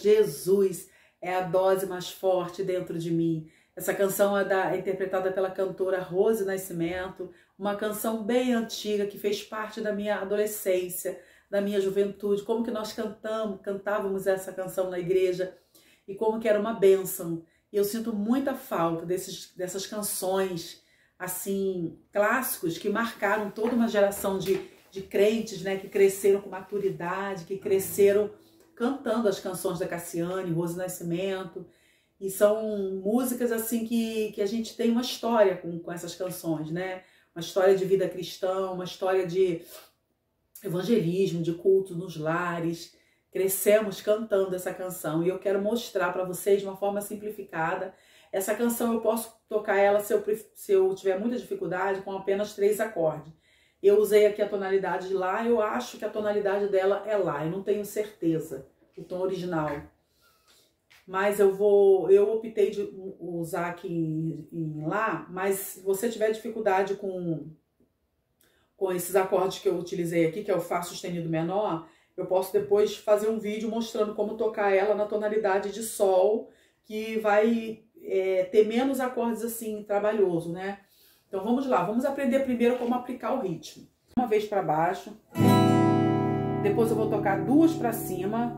Jesus é a dose mais forte dentro de mim. Essa canção é interpretada pela cantora Rose Nascimento, uma canção bem antiga que fez parte da minha adolescência, da minha juventude, como que nós cantávamos essa canção na igreja e como que era uma bênção. E eu sinto muita falta dessas canções, assim, clássicos que marcaram toda uma geração de crentes, né, que cresceram com maturidade, que cresceram cantando as canções da Cassiane, Rose Nascimento. E são músicas assim que a gente tem uma história com essas canções, né? Uma história de vida cristã, uma história de evangelismo, de culto nos lares. Crescemos cantando essa canção e eu quero mostrar para vocês de uma forma simplificada. Essa canção eu posso tocar ela se eu tiver muita dificuldade com apenas 3 acordes. Eu usei aqui a tonalidade de Lá, eu acho que a tonalidade dela é Lá, eu não tenho certeza, o tom original. Mas eu optei de usar aqui em Lá, mas se você tiver dificuldade com esses acordes que eu utilizei aqui, que é o Fá sustenido menor, eu posso depois fazer um vídeo mostrando como tocar ela na tonalidade de Sol, que vai ter menos acordes assim, trabalhoso, né? Então vamos lá, vamos aprender primeiro como aplicar o ritmo. Uma vez para baixo, depois eu vou tocar 2 para cima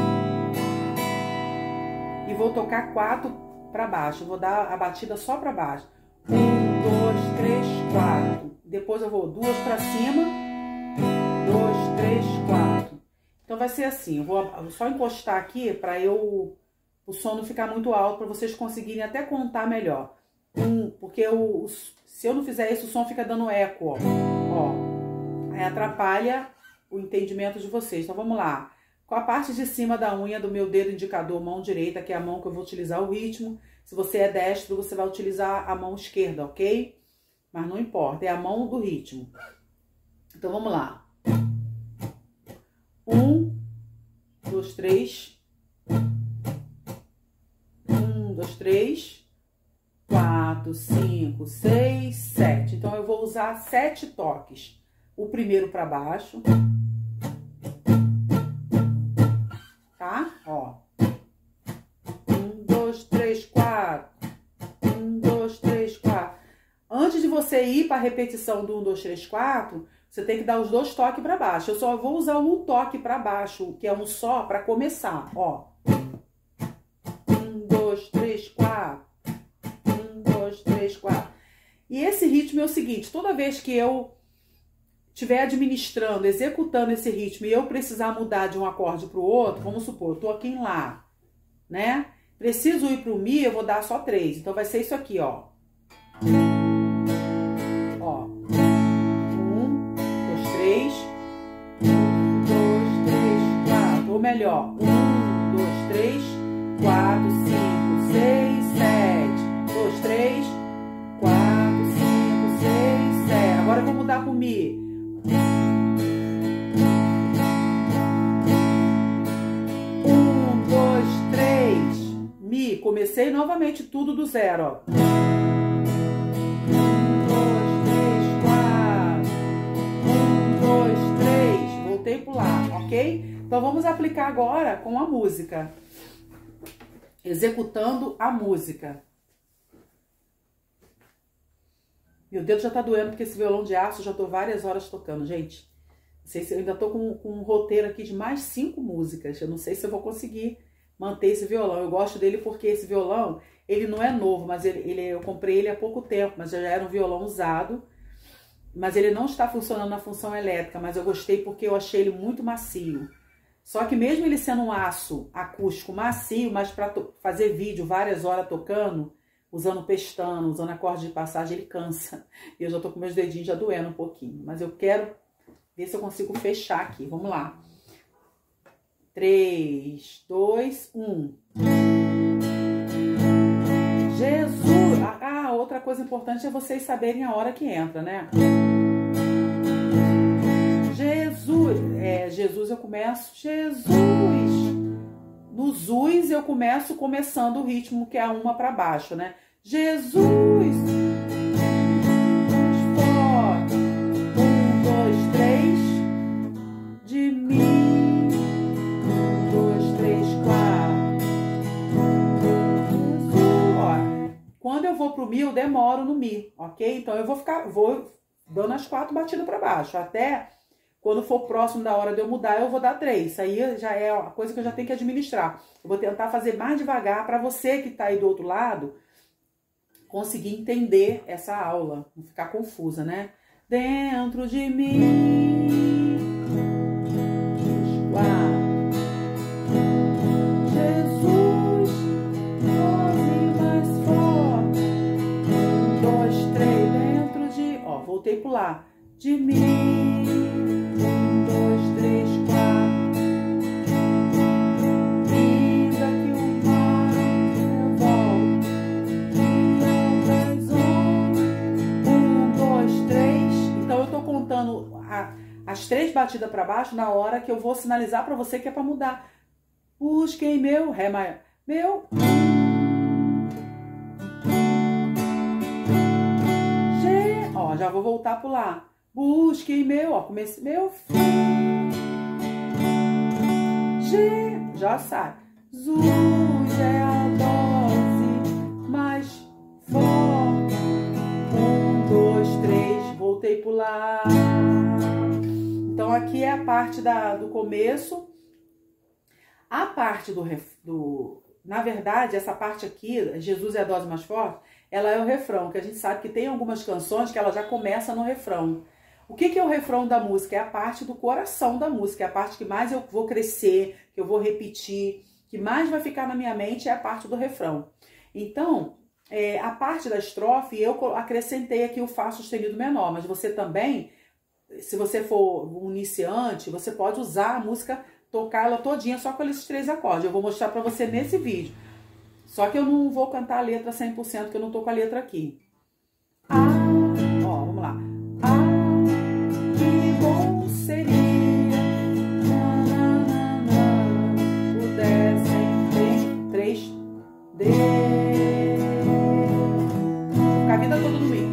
e vou tocar 4 para baixo. Eu vou dar a batida só para baixo. 1, 2, 3, 4. Depois eu vou 2 para cima, 2, 3, 4. Então vai ser assim, eu vou só encostar aqui para o som não ficar muito alto, para vocês conseguirem até contar melhor. Porque se eu não fizer isso, o som fica dando eco, ó. Aí atrapalha o entendimento de vocês. Então vamos lá. Com a parte de cima da unha do meu dedo indicador, mão direita, que é a mão que eu vou utilizar o ritmo. Se você é destro, você vai utilizar a mão esquerda, ok? Mas não importa, é a mão do ritmo. Então vamos lá. 1, 2, 3. 1, 2, 3. 4, 5, 6, 7. Então eu vou usar 7 toques. O primeiro para baixo. Tá? Ó. 1, 2, 3, 4. 1, 2, 3, 4. Antes de você ir para a repetição do 1, 2, 3, 4, você tem que dar os 2 toques para baixo. Eu só vou usar um toque para baixo, que é um só, para começar. Ó. 1, 2, 3, 4. 3, 4. E esse ritmo é o seguinte, toda vez que eu estiver administrando, executando esse ritmo e eu precisar mudar de um acorde para o outro, vamos supor, eu tô aqui em Lá, né? Preciso ir para o Mi, eu vou dar só 3. Então vai ser isso aqui, ó. Ó. 1, 2, 3. 1, 2, 3, 4. Ou melhor, 1, 2, 3, 4, 5, 6, 7. 2, 3, 4, 5, 6, 7. Agora eu vou mudar pro Mi. 1, 2, 3. Mi. Comecei novamente tudo do zero, ó. 1, 2, 3, 4. 1, 2, 3. Voltei pro Lá, ok? Então vamos aplicar agora com a música. Executando a música. Meu dedo já tá doendo porque esse violão de aço eu já tô várias horas tocando, gente. Não sei se eu ainda tô com um roteiro aqui de mais 5 músicas. Eu não sei se eu vou conseguir manter esse violão. Eu gosto dele porque esse violão, ele não é novo, mas eu comprei ele há pouco tempo, mas já era um violão usado. Mas ele não está funcionando na função elétrica, mas eu gostei porque eu achei ele muito macio. Só que mesmo ele sendo um aço acústico macio, mas para fazer vídeo várias horas tocando, usando pestana, usando acorde de passagem, ele cansa. E eu já tô com meus dedinhos já doendo um pouquinho. Mas eu quero ver se eu consigo fechar aqui. Vamos lá. 3, 2, 1. Jesus! Outra coisa importante é vocês saberem a hora que entra, né? Jesus! Jesus eu começo... Jesus! No Zus eu começo começando o ritmo que é a uma para baixo, né? Jesus! Forte! 1, 2, 3. De mim. 1, 2, 3, 4. vou pro Mi, eu demoro no Mi, ok? Então eu vou dando as 4 batidas para baixo, até quando for próximo da hora de eu mudar, eu vou dar 3. Isso aí já é a coisa que eu já tenho que administrar. Eu vou tentar fazer mais devagar para você que tá aí do outro lado conseguir entender essa aula, não ficar confusa, né? Dentro de mim, Jesus, voz mais forte. 1, 2, 3, dentro de... Ó, voltei pro lá. De mim. 1, 2, 3, 4. Ainda que o mar revolte, minhas ondas. 1, 2, 3. Então eu tô contando as 3 batidas para baixo na hora que eu vou sinalizar para você que é para mudar. Busquem meu Ré maior. Meu. G. Ó, já vou voltar pro lá. Busquem meu, ó, comecei meu. G. Já sai. Zus é a dose mais forte. 1, 2, 3. Voltei pro lá. Então aqui é a parte do começo. A parte na verdade, essa parte aqui, Jesus é a dose mais forte, ela é o refrão, que a gente sabe que tem algumas canções que ela já começa no refrão. O que é o refrão da música? É a parte do coração da música, é a parte que mais eu vou crescer, que eu vou repetir, que mais vai ficar na minha mente é a parte do refrão. Então, a parte da estrofe, eu acrescentei aqui o Fá sustenido menor, mas você também, se você for um iniciante, você pode usar a música, tocar ela todinha só com esses 3 acordes. Eu vou mostrar pra você nesse vídeo. Só que eu não vou cantar a letra 100%, porque eu não tô com a letra aqui. Ó, vamos lá. Que bom seria pudessem 3 D. Ficar a vida toda no meio.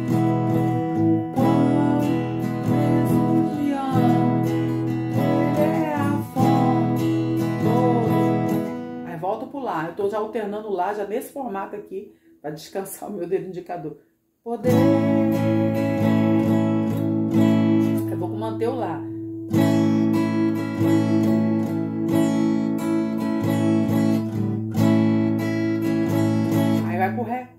Eu tô já alternando lá, já nesse formato aqui, para descansar o meu dedo indicador. Poder. Eu vou manter o lá. Aí vai pro Ré.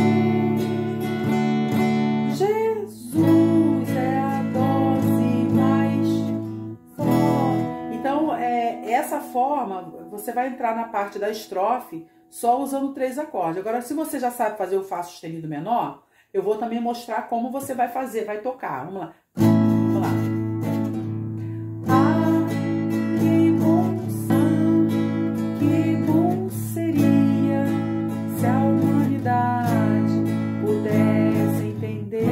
Jesus é a dose mais forte. Então, essa forma, você vai entrar na parte da estrofe só usando 3 acordes. Agora, se você já sabe fazer o Fá sustenido menor, eu vou também mostrar como você vai fazer, vai tocar. Vamos lá. Vamos lá. Que bom seria se a humanidade pudesse entender.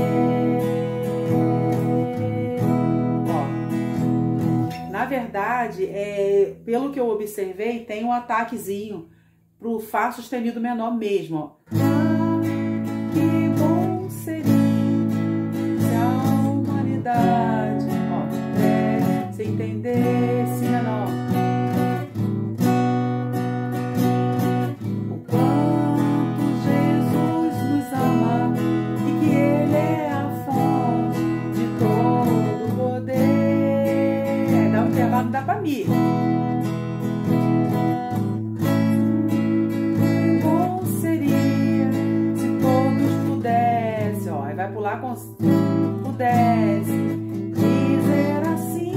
Ó, na verdade, pelo que eu observei, tem um ataquezinho pro Fá sustenido menor mesmo, ó. Que bom seria se a humanidade, ó, se entender si menor. O quanto Jesus nos ama e que Ele é a fonte de todo poder. Dá um intervalo, dá pra mim. Pular com pudesse dizer assim,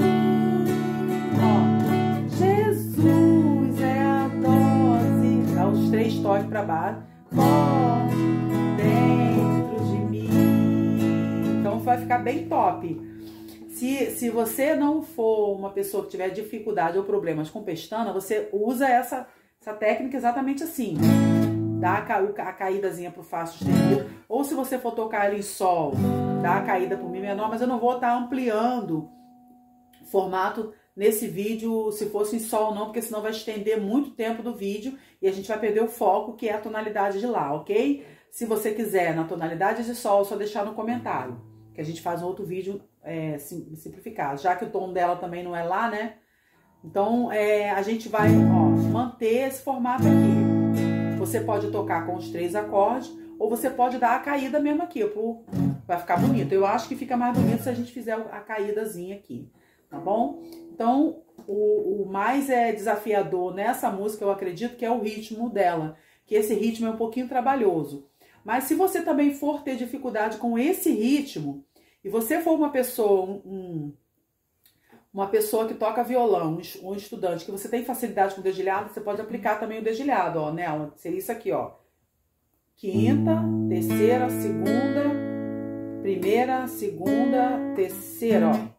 ó, Jesus é a dose, dá os 3 toques para baixo, forte dentro de mim. Então vai ficar bem top. Se você não for uma pessoa que tiver dificuldade ou problemas com pestana, você usa essa técnica exatamente assim. Dá a caídazinha pro Fá sustenido. Ou se você for tocar ele em Sol, dá a caída pro Mi menor, mas eu não vou estar ampliando o formato nesse vídeo, se fosse em Sol não, porque senão vai estender muito tempo do vídeo e a gente vai perder o foco, que é a tonalidade de Lá, ok? Se você quiser na tonalidade de Sol, é só deixar no comentário, que a gente faz um outro vídeo simplificado, já que o tom dela também não é Lá, né? Então, a gente vai manter esse formato aqui. Você pode tocar com os 3 acordes, ou você pode dar a caída mesmo aqui, vai ficar bonito. Eu acho que fica mais bonito se a gente fizer a caídazinha aqui, tá bom? Então, o mais desafiador nessa música, eu acredito que é o ritmo dela, que esse ritmo é um pouquinho trabalhoso. Mas se você também for ter dificuldade com esse ritmo, e você for uma pessoa, uma pessoa que toca violão, um estudante, que você tem facilidade com o dedilhado, você pode aplicar também o dedilhado, ó, nela. Seria isso aqui, ó. Quinta, terceira, segunda, primeira, segunda, terceira, ó.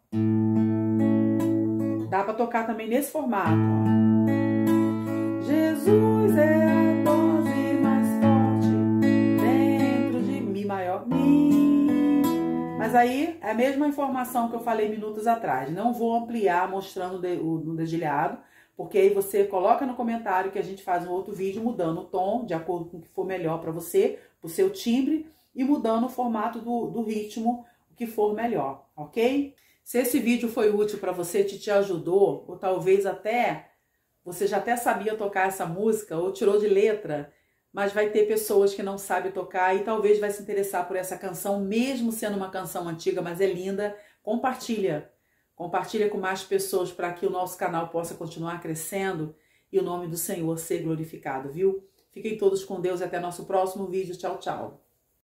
Dá pra tocar também nesse formato, ó. Jesus é a dose mais forte dentro de Mi maior, Mi. Mas aí é a mesma informação que eu falei minutos atrás. Não vou ampliar mostrando no dedilhado, porque aí você coloca no comentário que a gente faz um outro vídeo mudando o tom, de acordo com o que for melhor para você, pro seu timbre, e mudando o formato do ritmo, o que for melhor, ok? Se esse vídeo foi útil para você, te ajudou, ou talvez até você já até sabia tocar essa música, ou tirou de letra, mas vai ter pessoas que não sabem tocar e talvez vai se interessar por essa canção, mesmo sendo uma canção antiga, mas é linda. Compartilha. Compartilha com mais pessoas para que o nosso canal possa continuar crescendo e o nome do Senhor ser glorificado, viu? Fiquem todos com Deus e até nosso próximo vídeo. Tchau, tchau.